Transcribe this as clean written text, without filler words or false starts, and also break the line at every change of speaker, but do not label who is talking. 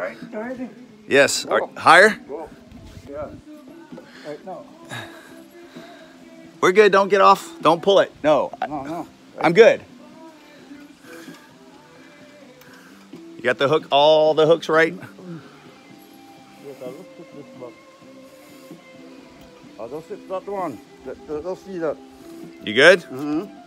right? Ready?
Yes. Higher?
Go. Yeah. Right now.
We're good. Don't get off. Don't pull it. No.
No.
I'm good. You got the hook, all the hooks right?
Yes, I will put this back. I'll just sit that one. Let's see that.
You good?
Mm-hmm.